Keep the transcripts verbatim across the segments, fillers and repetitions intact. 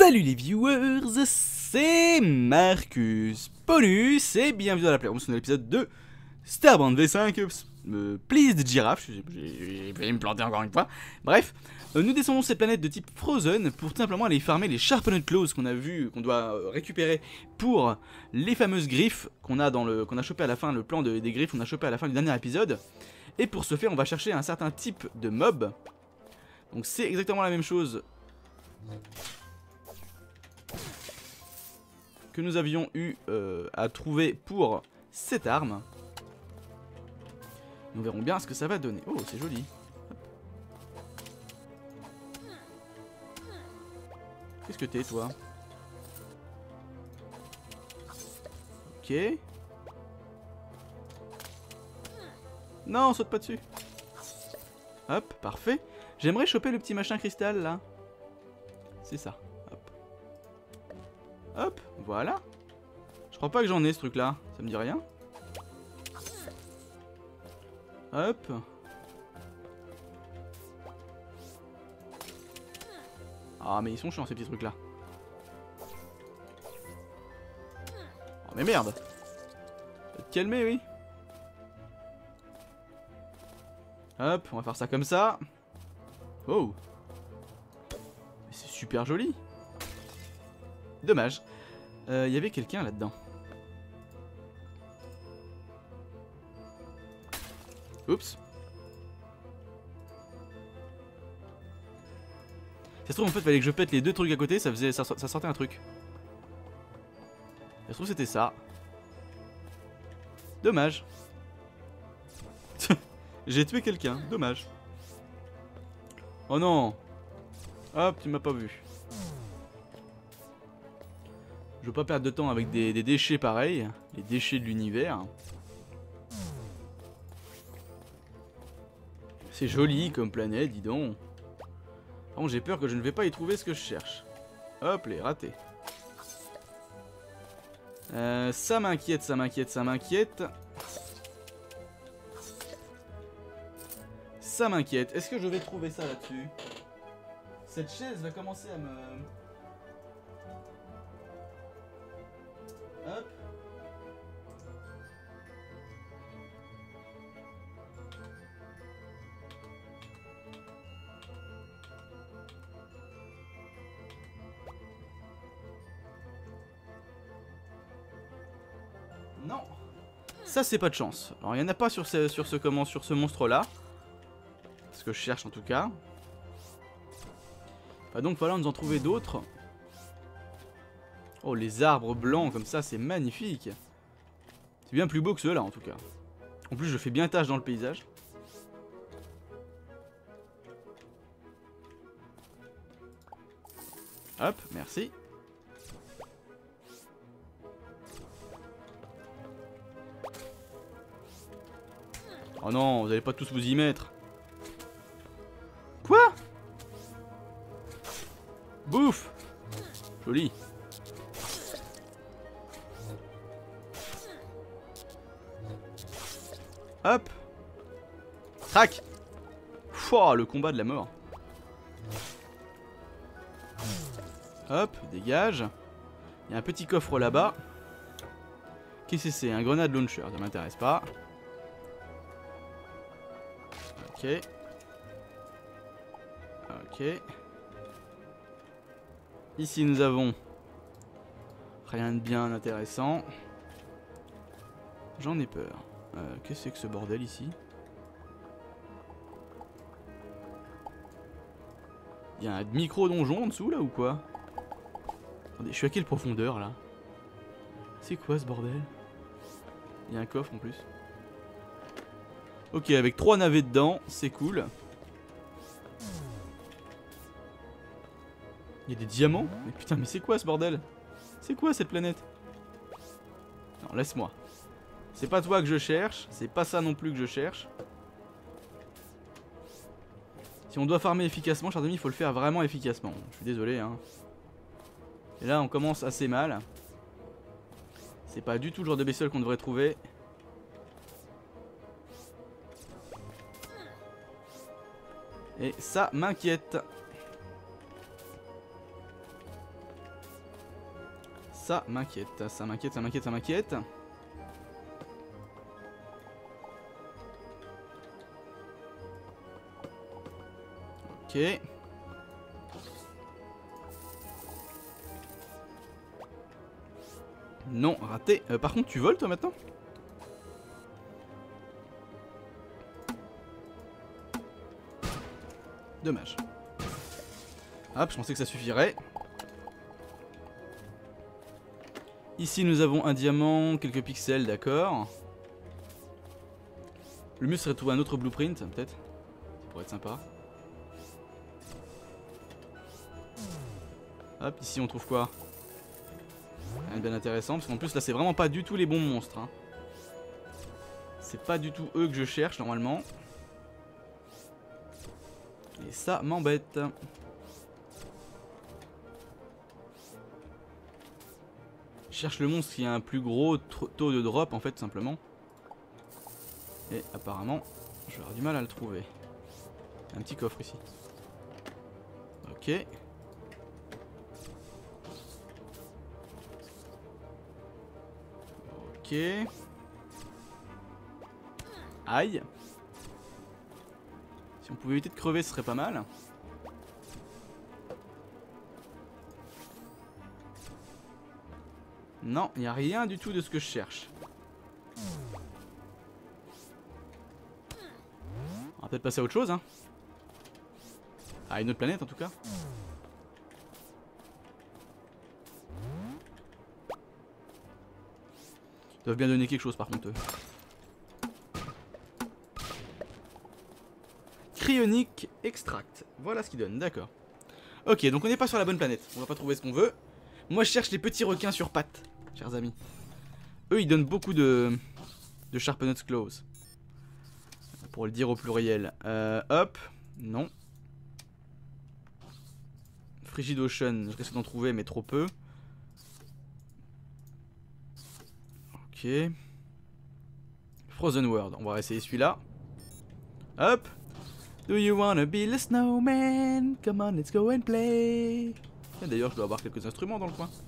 Salut les viewers, c'est Marcus Paulus et bienvenue dans la Playroom sur l'épisode de Starbound V cinq euh, Pleased Giraffe, j'ai failli me planter encore une fois. Bref, euh, nous descendons cette planète de type Frozen pour tout simplement aller farmer les Sharpened Claws qu'on a vu, qu'on doit euh, récupérer pour les fameuses griffes qu'on a dans le qu'on a chopé à la fin, le plan de, des griffes qu'on a chopé à la fin du dernier épisode. Et pour ce faire, on va chercher un certain type de mob. Donc c'est exactement la même chose que nous avions eu euh, à trouver pour cette arme. Nous verrons bien ce que ça va donner. Oh, c'est joli. Qu'est-ce que t'es, toi? Ok. Non, saute pas dessus. Hop, parfait. J'aimerais choper le petit machin cristal, là. C'est ça. Hop. Hop, voilà. Je crois pas que j'en ai ce truc là, ça me dit rien. Hop. Ah mais ils sont chiants ces petits trucs là. Oh mais merde. Faut te calmer, oui. Hop, on va faire ça comme ça. Oh. C'est super joli. Dommage. Il euh, y avait quelqu'un là-dedans. Oups. Ça se trouve en fait fallait que je pète les deux trucs à côté, ça faisait ça, ça sortait un truc. Ça se trouve c'était ça. Dommage. J'ai tué quelqu'un, dommage. Oh non. Hop, tu m'as pas vu. Je veux pas perdre de temps avec des, des déchets pareils, les déchets de l'univers. C'est joli comme planète, dis donc. Par contre, j'ai peur que je ne vais pas y trouver ce que je cherche. Hop, les ratés. Euh, ça m'inquiète, ça m'inquiète, ça m'inquiète. Ça m'inquiète. Est-ce que je vais trouver ça là-dessus? Cette chaise va commencer à me... Hop. Non. Ça c'est pas de chance. Alors il n'y en a pas sur ce, sur ce, comment, sur ce monstre là. Ce que je cherche en tout cas. Va donc falloir nous en trouver d'autres. Oh, les arbres blancs comme ça, c'est magnifique. C'est bien plus beau que ceux-là en tout cas. En plus, je fais bien tâche dans le paysage. Hop, merci. Oh non, vous allez pas tous vous y mettre. Quoi? Bouffe. Joli. Hop. Crac. Fouah, le combat de la mort. Hop, dégage. Il y a un petit coffre là-bas. Qu'est-ce que c'est? Un grenade launcher, ça m'intéresse pas. Ok. Ok. Ici nous avons rien de bien intéressant. J'en ai peur. Euh, Qu'est-ce que c'est que ce bordel ici? Il y a un micro-donjon en dessous là ou quoi? Attendez, je suis à quelle profondeur là? C'est quoi ce bordel? Il y a un coffre en plus. Ok, avec trois navets dedans, c'est cool. Il y a des diamants? Mais putain, mais c'est quoi ce bordel? C'est quoi cette planète? Non, laisse-moi. C'est pas toi que je cherche, c'est pas ça non plus que je cherche. Si on doit farmer efficacement, chers amis, il faut le faire vraiment efficacement. Je suis désolé, hein. Et là, on commence assez mal. C'est pas du tout le genre de bestiole qu'on devrait trouver. Et ça m'inquiète. Ça m'inquiète, ça m'inquiète, ça m'inquiète, ça m'inquiète. Ok. Non, raté. Euh, par contre, tu voles toi maintenant? Dommage. Hop, je pensais que ça suffirait. Ici, nous avons un diamant, quelques pixels, d'accord. Le mieux serait de trouver un autre blueprint, peut-être. Ça pourrait être sympa. Hop, ici on trouve quoi? Rien de bien intéressant, parce qu'en plus là c'est vraiment pas du tout les bons monstres. Hein. C'est pas du tout eux que je cherche normalement. Et ça m'embête. Je cherche le monstre qui a un plus gros taux de drop en fait tout simplement. Et apparemment je vais avoir du mal à le trouver. Un petit coffre ici. Ok. Ok. Aïe. Si on pouvait éviter de crever, ce serait pas mal. Non, il n'y a rien du tout de ce que je cherche. On va peut-être passer à autre chose, hein. À une autre planète en tout cas. Ils doivent bien donner quelque chose par contre eux. Cryonic Extract. Voilà ce qu'ils donnent, d'accord. Ok, donc on n'est pas sur la bonne planète. On va pas trouver ce qu'on veut. Moi je cherche les petits requins sur pattes, chers amis. Eux ils donnent beaucoup de, de Sharpened Claws. Pour le dire au pluriel. Euh, hop, non. Frigid Ocean, je risque d'en trouver mais trop peu. Ok. Frozen World, on va essayer celui-là. Hop. Do you wanna be the snowman? Come on, let's go and play. D'ailleurs, je dois avoir quelques instruments dans le coin.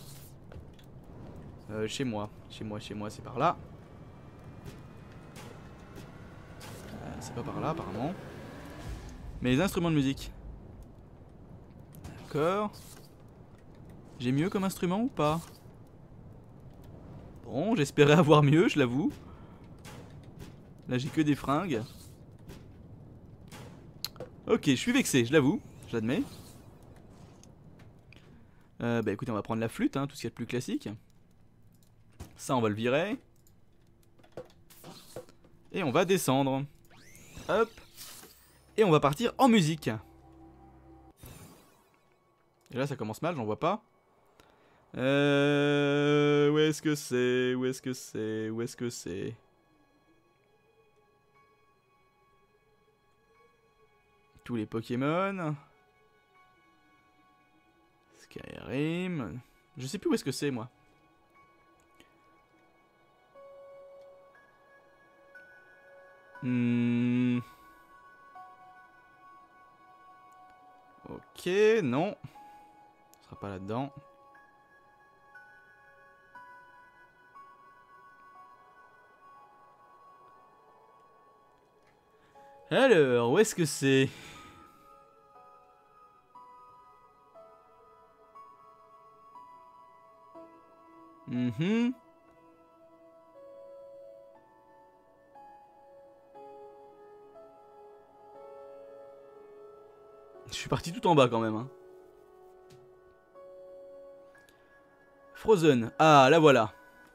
Euh, chez moi, chez moi, chez moi, c'est par là. Euh, c'est pas par là, apparemment. Mais les instruments de musique. D'accord. J'ai mieux comme instrument ou pas? Bon, j'espérais avoir mieux, je l'avoue. Là, j'ai que des fringues. Ok, je suis vexé, je l'avoue, je l'admets. Euh, bah écoutez, on va prendre la flûte, hein, tout ce qu'il y a de plus classique. Ça, on va le virer. Et on va descendre. Hop. Et on va partir en musique. Et là, ça commence mal, j'en vois pas. Euh... Où est-ce que c'est? Où est-ce que c'est? Où est-ce que c'est? Tous les Pokémon. Skyrim. Je sais plus où est-ce que c'est, moi. Hmm. Ok, non. Ce sera pas là-dedans. Alors, où est-ce que c'est? Mhm. Je suis parti tout en bas quand même. Hein. Frozen. Ah, la voilà.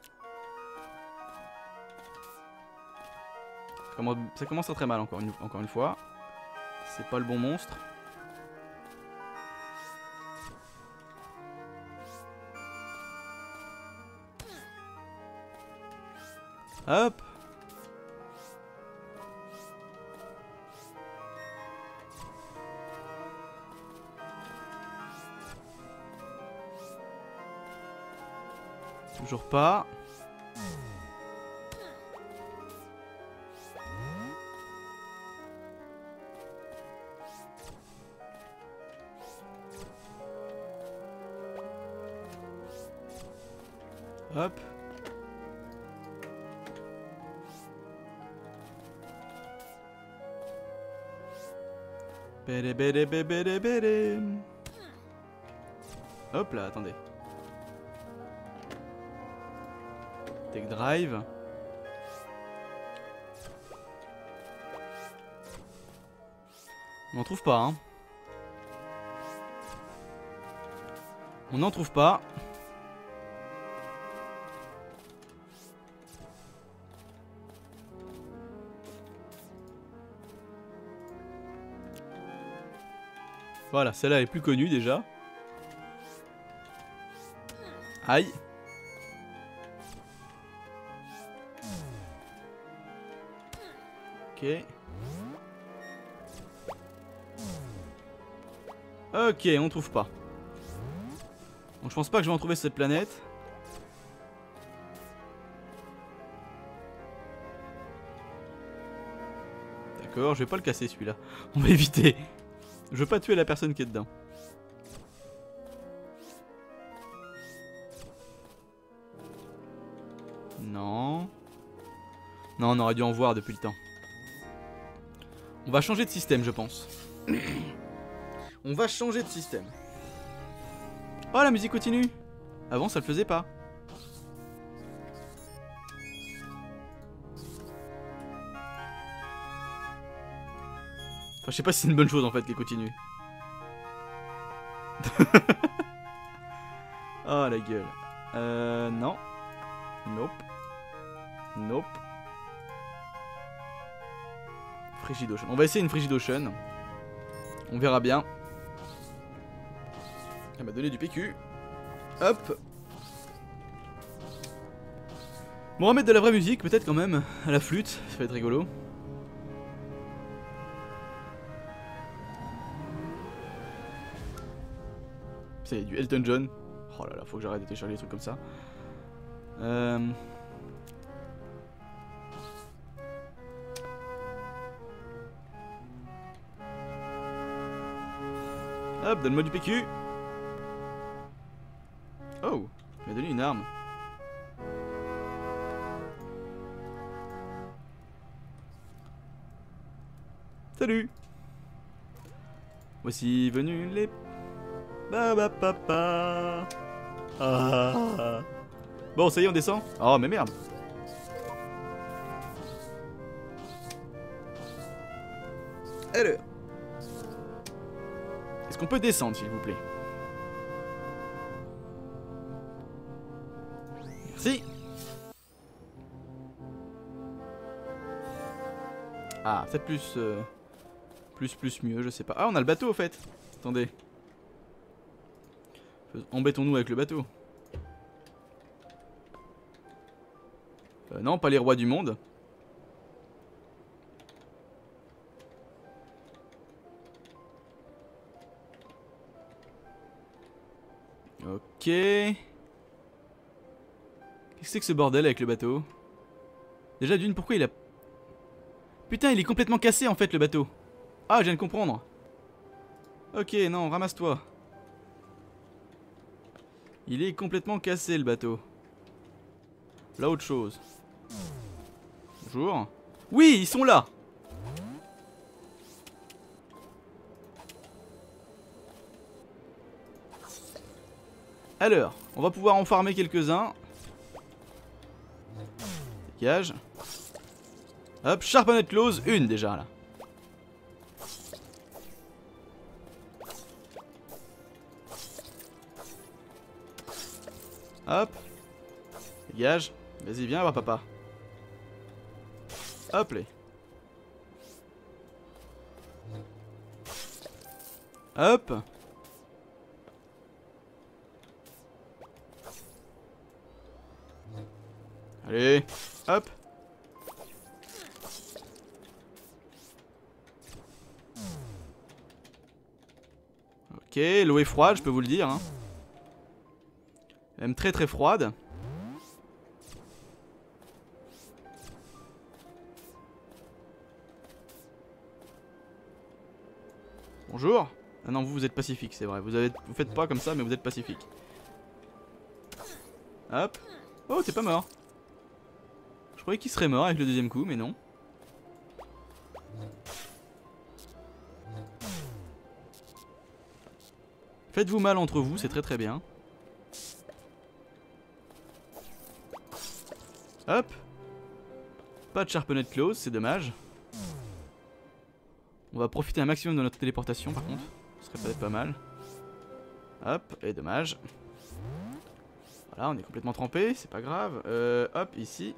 Ça commence à très mal encore une, encore une fois. C'est pas le bon monstre. Hop. Toujours pas. Hop. Bélé, bélé, bélé, bélé, bélé. Hop là, attendez. Tech drive. On n'en trouve pas, hein. On n'en trouve pas. Voilà, celle-là est plus connue déjà. Aïe. Ok. Ok, on trouve pas. Donc je pense pas que je vais en trouver sur cette planète. D'accord, je vais pas le casser celui-là. On va éviter. Je veux pas tuer la personne qui est dedans. Non. Non, on aurait dû en voir depuis le temps. On va changer de système, je pense. On va changer de système. Oh, la musique continue. Avant, ça le faisait pas. Enfin, je sais pas si c'est une bonne chose en fait qu'elle continue. Oh la gueule. Euh, non. Nope. Nope. Frigidocean. On va essayer une Frigidocean. On verra bien. Elle m'a donné du P Q. Hop. Bon, on va mettre de la vraie musique, peut-être quand même. À la flûte, ça va être rigolo. C'est du Elton John. Oh là là, faut que j'arrête de télécharger des trucs comme ça. Euh... Hop, donne-moi du P Q. Oh, il m'a donné une arme. Salut. Voici venus les... Ba ba pa pa. Ah. Bon, ça y est, on descend. Oh, mais merde. Alors. Est-ce qu'on peut descendre, s'il vous plaît? Merci. Ah, peut-être plus... Euh, plus, plus, mieux, je sais pas. Ah, on a le bateau, au fait. Attendez. Embêtons-nous avec le bateau. Euh, non, pas les rois du monde. Ok. Qu'est-ce que c'est que ce bordel avec le bateau? Déjà d'une, pourquoi il a... Putain, il est complètement cassé en fait le bateau. Ah, je viens de comprendre. Ok, non, ramasse-toi. Il est complètement cassé le bateau. Là, autre chose. Bonjour. Oui, ils sont là. Alors, on va pouvoir en farmer quelques-uns. Dégage. Hop, Sharpened Claws, une déjà là. Hop. Dégage. Vas-y, viens, va papa. Hop les. Hop. Allez. Hop. Ok, l'eau est froide, je peux vous le dire. Hein. Même très très froide. Bonjour. Ah non, vous, vous êtes pacifique, c'est vrai. Vous, avez, vous faites pas comme ça, mais vous êtes pacifique. Hop. Oh, t'es pas mort. Je croyais qu'il serait mort avec le deuxième coup, mais non. Faites-vous mal entre vous, c'est très très bien. Hop. Pas de Sharpened Claws, c'est dommage. On va profiter un maximum de notre téléportation par contre. Ce serait peut-être pas mal. Hop, et dommage. Voilà, on est complètement trempé, c'est pas grave. Euh, hop, ici.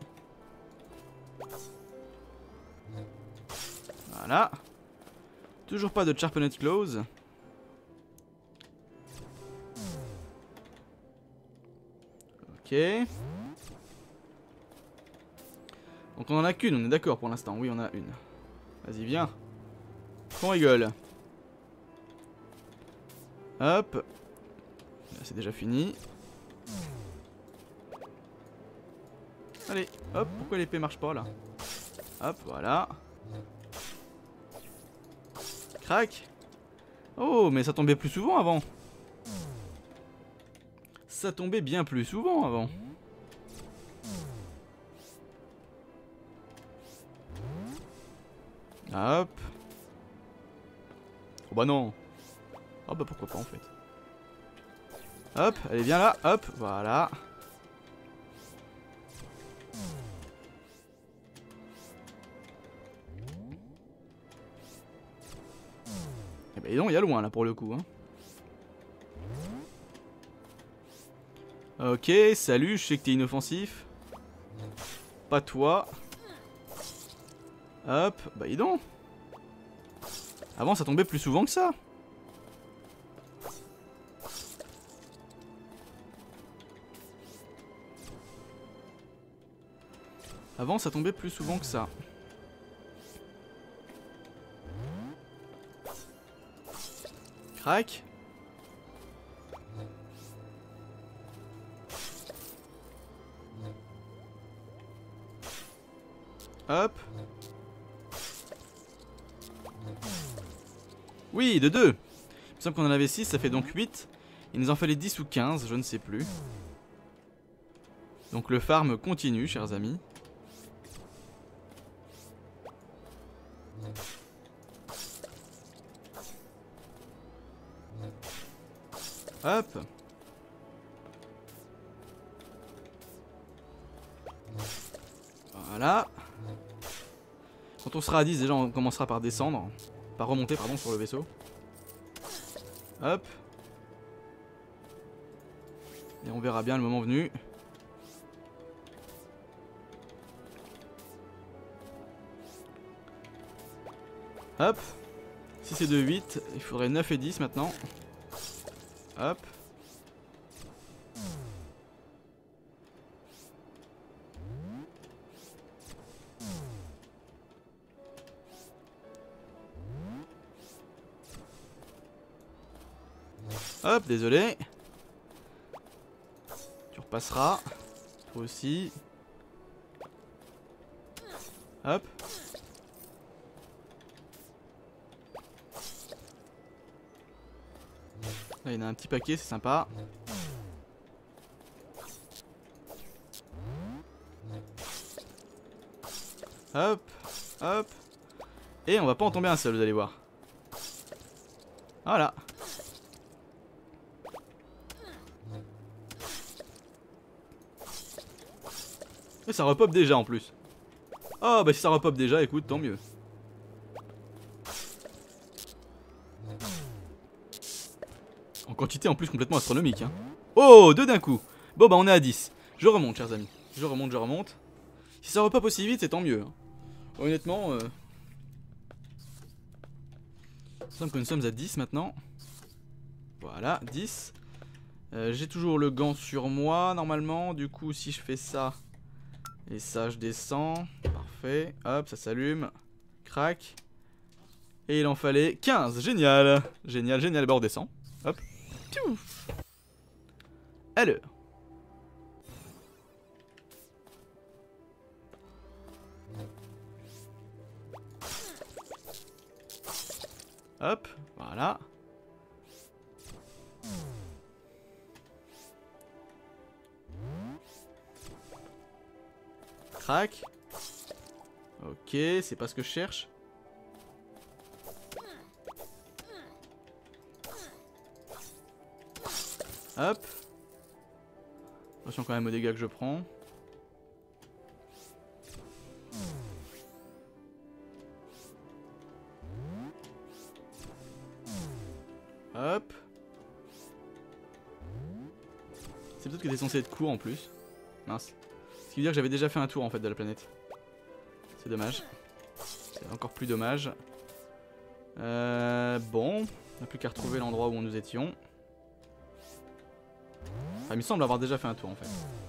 Voilà. Toujours pas de Sharpened Claws. Ok. Donc on en a qu'une, on est d'accord pour l'instant. Oui, on a une. Vas-y, viens. Qu'on rigole. Hop. Là, c'est déjà fini. Allez, hop. Pourquoi l'épée marche pas là? Hop, voilà. Crac. Oh, mais ça tombait plus souvent avant. Ça tombait bien plus souvent avant. Hop. Oh bah non. Oh bah pourquoi pas en fait. Hop, allez viens là, hop, voilà. Et bah dis donc, il y a loin là pour le coup. Hein. Ok, salut, je sais que t'es inoffensif. Pas toi. Hop, bah dis donc. Avant ça tombait plus souvent que ça. Avant ça tombait plus souvent que ça. Crac. Hop. Oui, de deux. Il me semble qu'on en avait six, ça fait donc huit. Il nous en fallait dix ou quinze, je ne sais plus. Donc le farm continue, chers amis. Hop. Voilà. Quand on sera à dix, déjà on commencera par descendre. Par remonter, pardon, sur le vaisseau. Hop. Et on verra bien le moment venu. Hop. Si c'est de huit, il faudrait neuf et dix maintenant. Hop. Hop, désolé. Tu repasseras. Toi aussi. Hop. Là, il y en a un petit paquet, c'est sympa. Hop, hop. Et on va pas en tomber un seul, vous allez voir. Voilà. Et ça repop déjà en plus. Oh bah si ça repop déjà, écoute, tant mieux. En quantité en plus complètement astronomique. Hein. Oh, deux d'un coup. Bon bah on est à dix. Je remonte, chers amis. Je remonte, je remonte. Si ça repop aussi vite, c'est tant mieux. Hein. Honnêtement, euh... il me semble que nous sommes à dix maintenant. Voilà, dix. Euh, J'ai toujours le gant sur moi normalement. Du coup, si je fais ça et ça, je descends. Parfait. Hop, ça s'allume. Crac. Et il en fallait quinze. Génial. Génial, génial. Bah, on descend. Hop. Piou. Alors. Hop. Voilà. Crac. Ok, c'est pas ce que je cherche. Hop. Attention quand même aux dégâts que je prends. Hop. C'est peut-être que t'es censé être court en plus. Mince. Ce qui veut dire que j'avais déjà fait un tour en fait de la planète. C'est dommage. C'est encore plus dommage. Euh, bon. On n'a plus qu'à retrouver l'endroit où nous étions. Enfin, il me semble avoir déjà fait un tour en fait.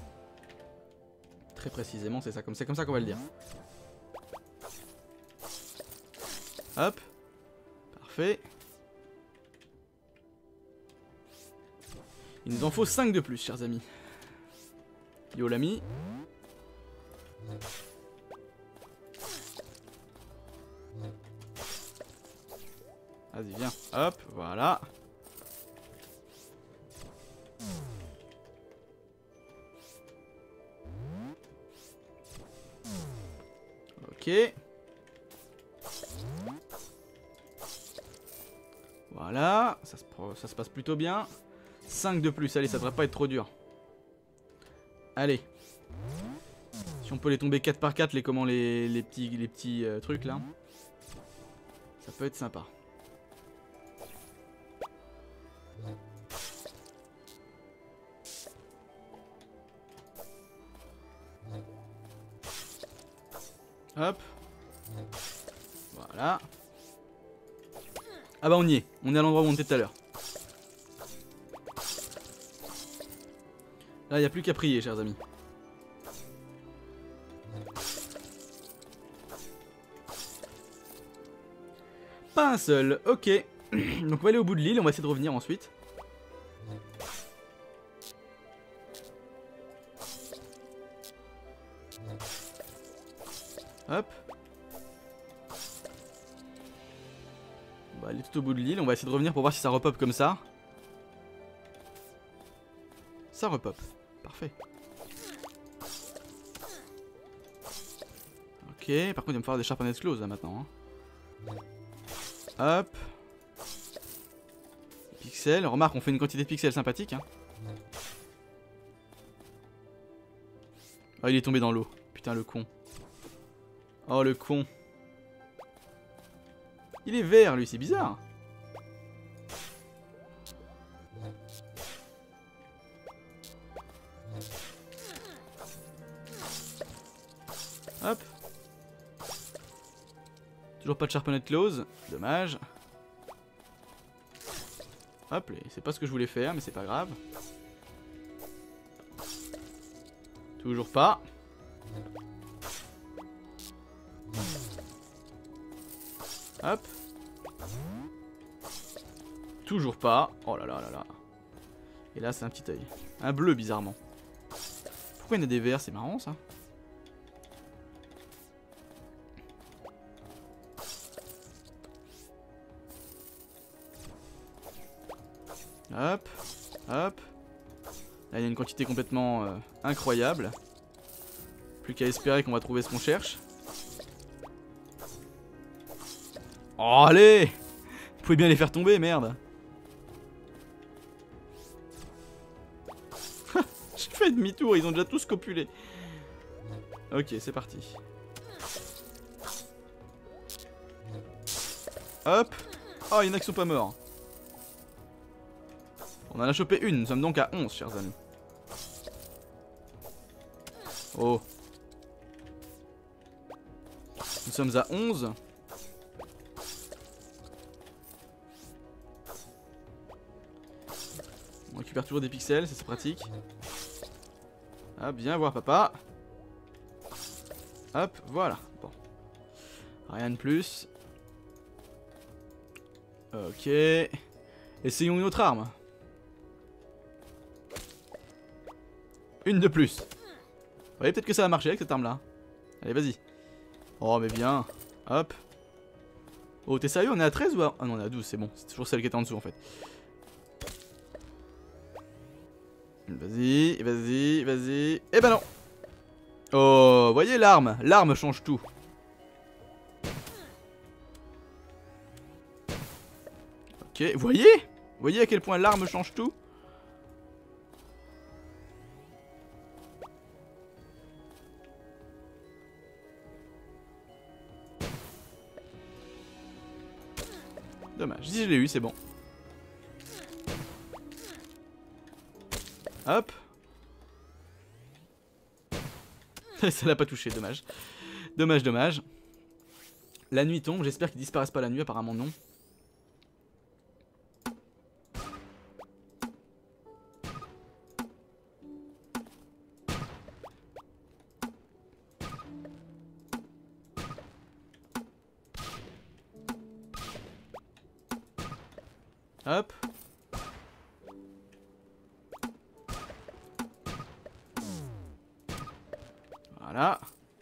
Très précisément, c'est ça. Comme c'est comme ça qu'on va le dire. Hop. Parfait. Il nous en faut cinq de plus, chers amis. Yo l'ami. Vas-y, viens. Hop, voilà. Ok. Voilà, ça se, ça se passe plutôt bien. cinq de plus, allez, ça devrait pas être trop dur. Allez. Si on peut les tomber quatre par quatre, les, comment, les, les petits, les petits euh, trucs là. Ça peut être sympa. Hop. Voilà. Ah bah on y est. On est à l'endroit où on était tout à l'heure. Là, il n'y a plus qu'à prier, chers amis. Pas un seul. Ok. Donc on va aller au bout de l'île. On va essayer de revenir ensuite. Hop. On va aller tout au bout de l'île. On va essayer de revenir pour voir si ça repop comme ça. Ça repop. Parfait. Ok, par contre il va me falloir des sharpness close là maintenant. Hein. Hop. Pixels. Remarque, on fait une quantité de pixels sympathique. Hein. Oh, il est tombé dans l'eau. Putain, le con. Oh, le con. Il est vert, lui, c'est bizarre. Hop. Toujours pas de sharpened close. Dommage. Hop, c'est pas ce que je voulais faire, mais c'est pas grave. Toujours pas. Hop. Toujours pas. Oh là là là là. Et là, c'est un petit œil. Un bleu, bizarrement. Pourquoi il y en a des verts? C'est marrant, ça. Hop. Hop. Là, il y a une quantité complètement euh, incroyable. Plus qu'à espérer qu'on va trouver ce qu'on cherche. Oh, allez! Vous pouvez bien les faire tomber, merde. J'ai fait demi-tour, ils ont déjà tous copulé. Ok, c'est parti. Hop. Oh, il y en a qui sont pas morts. On en a chopé une, nous sommes donc à onze, chers amis. Oh. Nous sommes à onze. On récupère toujours des pixels, ça c'est pratique. Ah, bien voir papa. Hop, voilà. Bon. Rien de plus. Ok. Essayons une autre arme. Une de plus. Vous voyez, peut-être que ça va marcher avec cette arme là. Allez, vas-y. Oh, mais bien. Hop. Oh, t'es sérieux? On est à treize ou à... Ah non, on est à douze, c'est bon. C'est toujours celle qui était en dessous en fait. Vas-y, vas-y, vas-y. Eh ben non. Oh, voyez l'arme. L'arme change tout. Ok, voyez? Voyez à quel point l'arme change tout? Dommage, si je l'ai eu, c'est bon. Hop. Ça l'a pas touché, dommage. Dommage, dommage. La nuit tombe, j'espère qu'ils disparaissent pas la nuit, apparemment non. Hop. Voilà.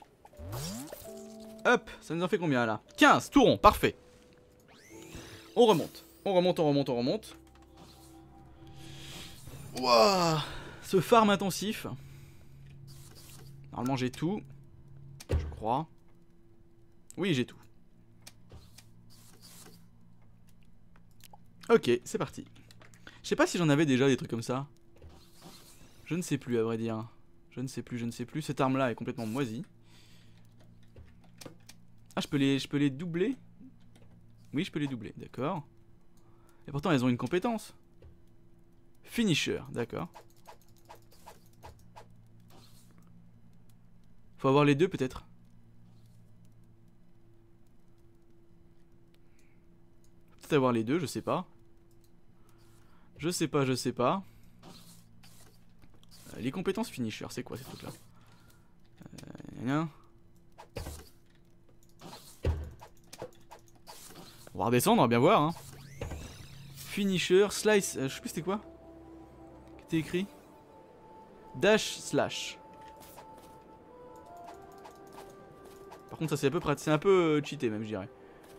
Hop, ça nous en fait combien là? quinze, tout rond, parfait. On remonte, on remonte, on remonte, on remonte. Wouah, ce farm intensif. Normalement j'ai tout, je crois. Oui, j'ai tout. Ok, c'est parti. Je sais pas si j'en avais déjà des trucs comme ça. Je ne sais plus, à vrai dire. Je ne sais plus, je ne sais plus. Cette arme-là est complètement moisie. Ah, je peux les, je peux les doubler? Oui, je peux les doubler, d'accord. Et pourtant, elles ont une compétence. Finisher, d'accord. Faut avoir les deux, peut-être. Peut-être avoir les deux, je sais pas. Je sais pas, je sais pas. Euh, les compétences finisher, c'est quoi ces trucs là? euh, rien. On va redescendre, on va bien voir hein. Finisher, slice, euh, je sais plus c'était quoi qui était écrit. Dash slash. Par contre ça c'est un peu pratique, c'est un peu euh, cheaté même je dirais.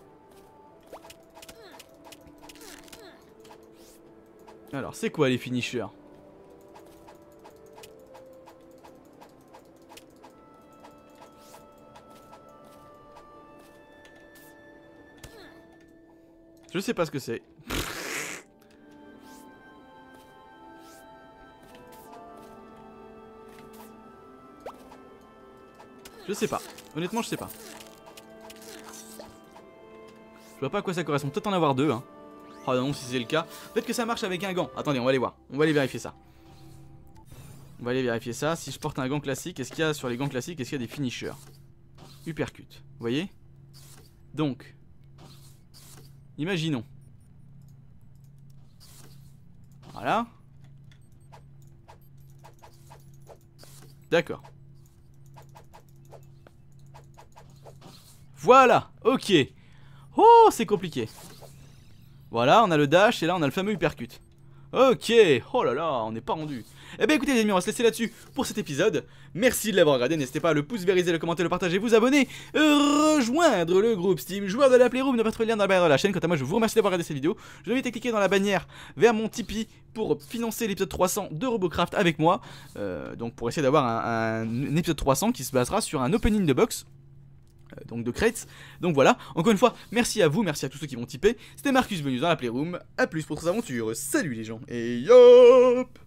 Alors, c'est quoi les finishers? Je sais pas ce que c'est. Je sais pas. Honnêtement, je sais pas. Je vois pas à quoi ça correspond. Peut-être en avoir deux, hein. Oh non, si c'est le cas. Peut-être que ça marche avec un gant. Attendez, on va aller voir. On va aller vérifier ça. On va aller vérifier ça. Si je porte un gant classique, est-ce qu'il y a sur les gants classiques, est-ce qu'il y a des finishers? Uppercut. Vous voyez? Donc, imaginons. Voilà. D'accord. Voilà. Ok. Oh, c'est compliqué. Voilà, on a le dash et là on a le fameux uppercut. Ok, oh là là, on n'est pas rendu. Eh bien écoutez les amis, on va se laisser là-dessus pour cet épisode. Merci de l'avoir regardé, n'hésitez pas à le pouce vériser, le commenter, le partager, vous abonner, euh, rejoindre le groupe Steam, joueur de la Playroom, ne pas trouver le lien dans la barre de la chaîne. Quant à moi, je vous remercie d'avoir regardé cette vidéo. Je vous invite à cliquer dans la bannière vers mon Tipeee pour financer l'épisode trois cents de Robocraft avec moi. Euh, donc pour essayer d'avoir un, un, un épisode trois cents qui se basera sur un opening de box. Donc de crates. Donc voilà, encore une fois, merci à vous, merci à tous ceux qui vont tiper. C'était Marcus Venus dans la Playroom. A plus pour cette aventure. Salut les gens et yop.